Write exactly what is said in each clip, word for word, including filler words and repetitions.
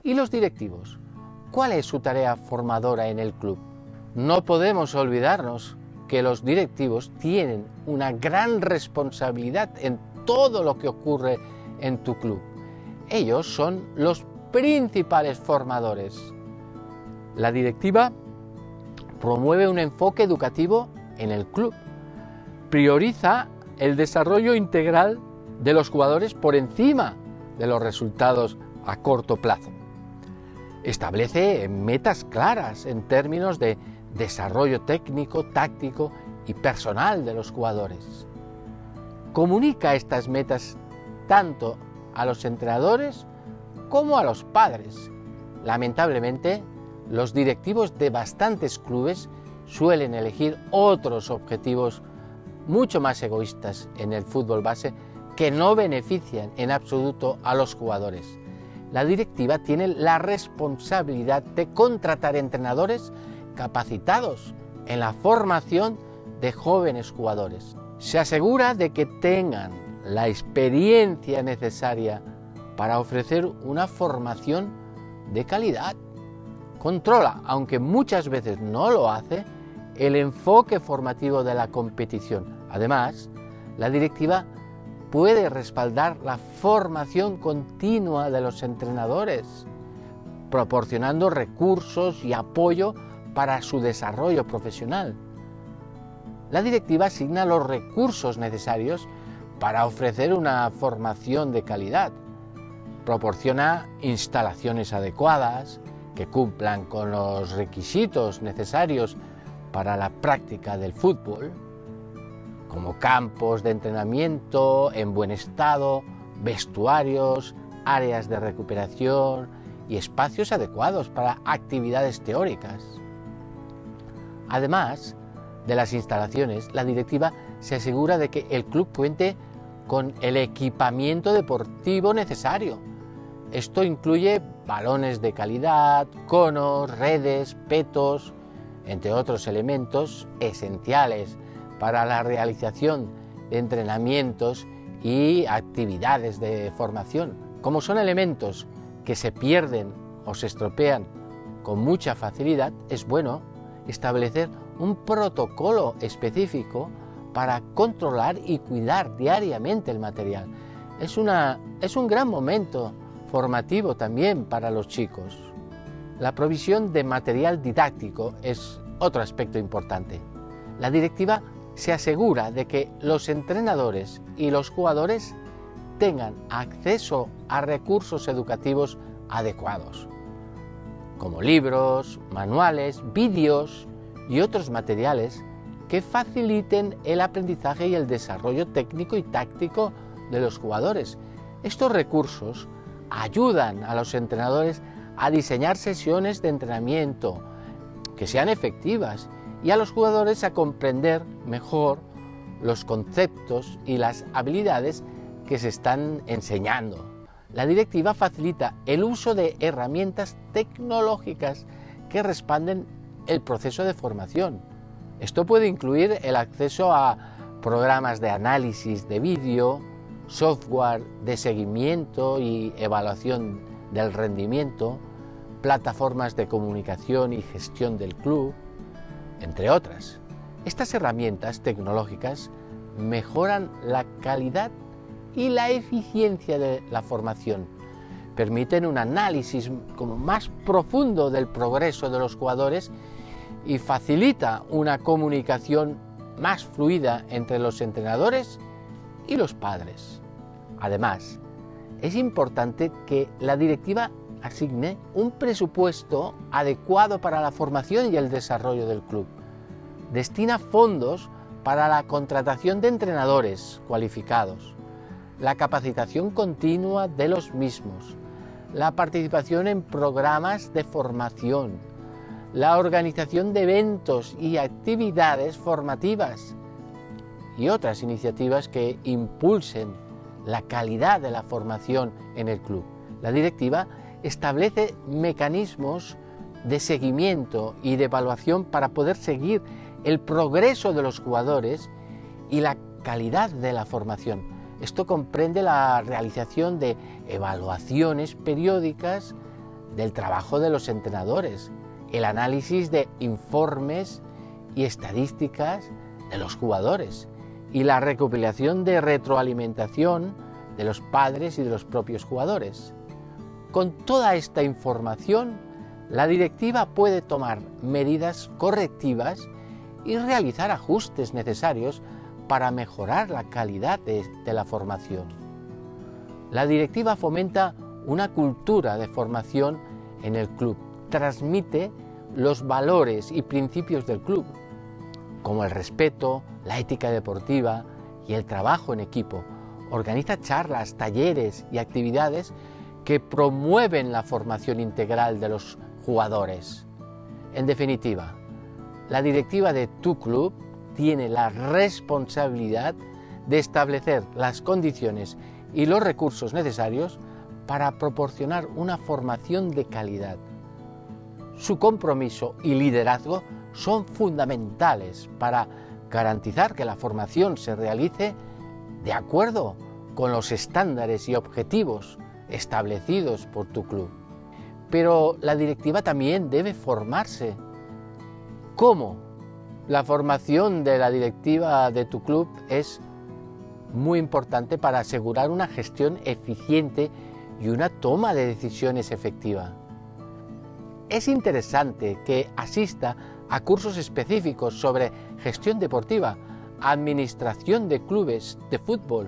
¿Y los directivos? ¿Cuál es su tarea formadora en el club? No podemos olvidarnos que los directivos tienen una gran responsabilidad en todo lo que ocurre en tu club. Ellos son los principales formadores. La directiva promueve un enfoque educativo en el club, prioriza el desarrollo integral de los jugadores por encima de los resultados a corto plazo. Establece metas claras en términos de desarrollo técnico, táctico y personal de los jugadores. Comunica estas metas tanto a los entrenadores como a los padres. Lamentablemente, los directivos de bastantes clubes suelen elegir otros objetivos mucho más egoístas en el fútbol base que no benefician en absoluto a los jugadores. La directiva tiene la responsabilidad de contratar entrenadores capacitados en la formación de jóvenes jugadores. Se asegura de que tengan la experiencia necesaria para ofrecer una formación de calidad. Controla, aunque muchas veces no lo hace, el enfoque formativo de la competición. Además, la directiva puede respaldar la formación continua de los entrenadores, proporcionando recursos y apoyo para su desarrollo profesional. La directiva asigna los recursos necesarios para ofrecer una formación de calidad. Proporciona instalaciones adecuadas que cumplan con los requisitos necesarios para la práctica del fútbol, como campos de entrenamiento en buen estado, vestuarios, áreas de recuperación y espacios adecuados para actividades teóricas. Además de las instalaciones, la directiva se asegura de que el club cuente con el equipamiento deportivo necesario. Esto incluye balones de calidad, conos, redes, petos, entre otros elementos esenciales para la realización de entrenamientos y actividades de formación. Como son elementos que se pierden o se estropean con mucha facilidad, es bueno establecer un protocolo específico para controlar y cuidar diariamente el material. Es, una, es un gran momento formativo también para los chicos. La provisión de material didáctico es otro aspecto importante. La directiva se asegura de que los entrenadores y los jugadores tengan acceso a recursos educativos adecuados, como libros, manuales, vídeos y otros materiales que faciliten el aprendizaje y el desarrollo técnico y táctico de los jugadores. Estos recursos ayudan a los entrenadores a diseñar sesiones de entrenamiento que sean efectivas y a los jugadores a comprender mejor los conceptos y las habilidades que se están enseñando. La directiva facilita el uso de herramientas tecnológicas que respalden el proceso de formación. Esto puede incluir el acceso a programas de análisis de vídeo, software de seguimiento y evaluación del rendimiento, plataformas de comunicación y gestión del club, entre otras. Estas herramientas tecnológicas mejoran la calidad y la eficiencia de la formación, permiten un análisis como más profundo del progreso de los jugadores y facilita una comunicación más fluida entre los entrenadores y los padres. Además, es importante que la directiva asigne un presupuesto adecuado para la formación y el desarrollo del club. Destina fondos para la contratación de entrenadores cualificados, la capacitación continua de los mismos, la participación en programas de formación, la organización de eventos y actividades formativas y otras iniciativas que impulsen la calidad de la formación en el club. La directiva establece mecanismos de seguimiento y de evaluación para poder seguir el progreso de los jugadores y la calidad de la formación. Esto comprende la realización de evaluaciones periódicas del trabajo de los entrenadores, el análisis de informes y estadísticas de los jugadores y la recopilación de retroalimentación de los padres y de los propios jugadores. Con toda esta información, la directiva puede tomar medidas correctivas y realizar ajustes necesarios para mejorar la calidad de, de la formación. La directiva fomenta una cultura de formación en el club, transmite los valores y principios del club, como el respeto, la ética deportiva y el trabajo en equipo. Organiza charlas, talleres y actividades que promueven la formación integral de los jugadores. En definitiva, la directiva de tu club tiene la responsabilidad de establecer las condiciones y los recursos necesarios para proporcionar una formación de calidad. Su compromiso y liderazgo son fundamentales para garantizar que la formación se realice de acuerdo con los estándares y objetivos establecidos por tu club. Pero la directiva también debe formarse. ¿Cómo? La formación de la directiva de tu club es muy importante para asegurar una gestión eficiente y una toma de decisiones efectiva. Es interesante que asista a cursos específicos sobre gestión deportiva, administración de clubes de fútbol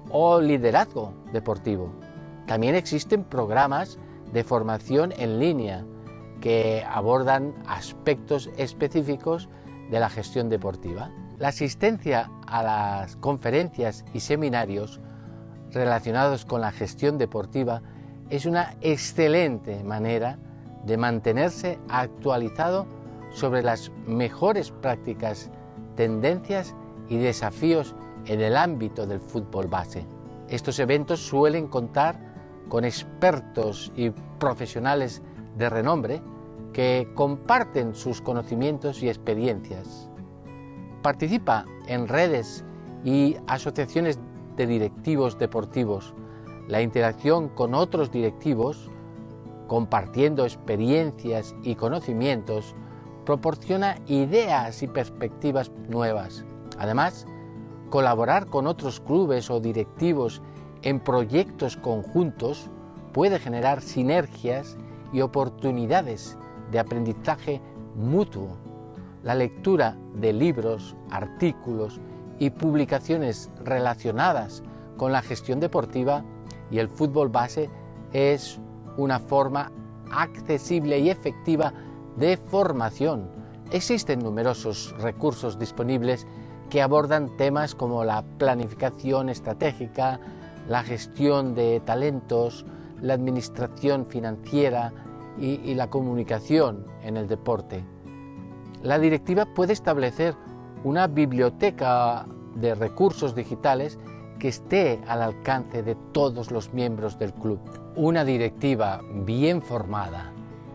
o liderazgo deportivo. También existen programas de formación en línea que abordan aspectos específicos de la gestión deportiva. La asistencia a las conferencias y seminarios relacionados con la gestión deportiva es una excelente manera de mantenerse actualizado sobre las mejores prácticas, tendencias y desafíos en el ámbito del fútbol base. Estos eventos suelen contar con expertos y profesionales de renombre que comparten sus conocimientos y experiencias. Participa en redes y asociaciones de directivos deportivos. La interacción con otros directivos, compartiendo experiencias y conocimientos, proporciona ideas y perspectivas nuevas. Además, colaborar con otros clubes o directivos en proyectos conjuntos puede generar sinergias y oportunidades de aprendizaje mutuo. La lectura de libros, artículos y publicaciones relacionadas con la gestión deportiva y el fútbol base es una forma accesible y efectiva de formación. Existen numerosos recursos disponibles que abordan temas como la planificación estratégica, la gestión de talentos, la administración financiera y, y la comunicación en el deporte. La directiva puede establecer una biblioteca de recursos digitales que esté al alcance de todos los miembros del club. Una directiva bien formada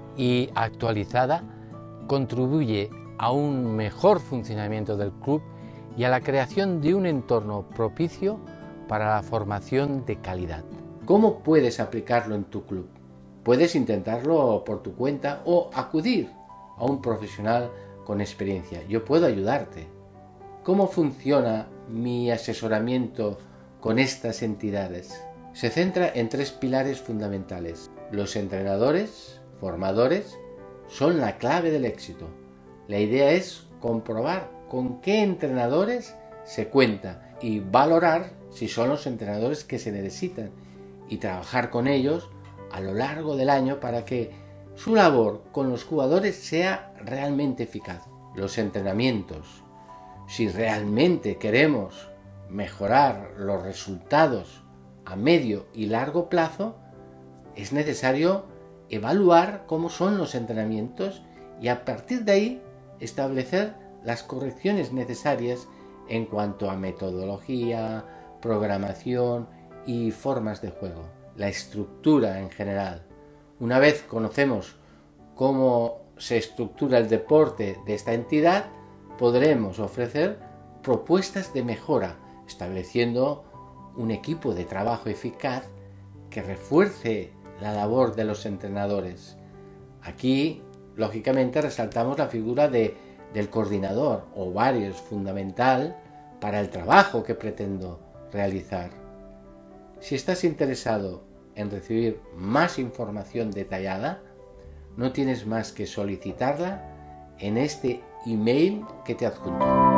y actualizada contribuye a un mejor funcionamiento del club y a la creación de un entorno propicio para la formación de calidad. ¿Cómo puedes aplicarlo en tu club? Puedes intentarlo por tu cuenta o acudir a un profesional con experiencia. Yo puedo ayudarte. ¿Cómo funciona mi asesoramiento con estas entidades? Se centra en tres pilares fundamentales. Los entrenadores, formadores, son la clave del éxito. La idea es comprobar con qué entrenadores se cuenta y valorar si son los entrenadores que se necesitan y trabajar con ellos a lo largo del año para que su labor con los jugadores sea realmente eficaz. Los entrenamientos. Si realmente queremos mejorar los resultados a medio y largo plazo, es necesario evaluar cómo son los entrenamientos y a partir de ahí establecer las correcciones necesarias en cuanto a metodología, programación y formas de juego. La estructura en general. Una vez conocemos cómo se estructura el deporte de esta entidad, podremos ofrecer propuestas de mejora, estableciendo un equipo de trabajo eficaz que refuerce la labor de los entrenadores. Aquí, lógicamente, resaltamos la figura de, del coordinador o varios, fundamental para el trabajo que pretendo realizar. Si estás interesado en recibir más información detallada, no tienes más que solicitarla en este email que te adjunto.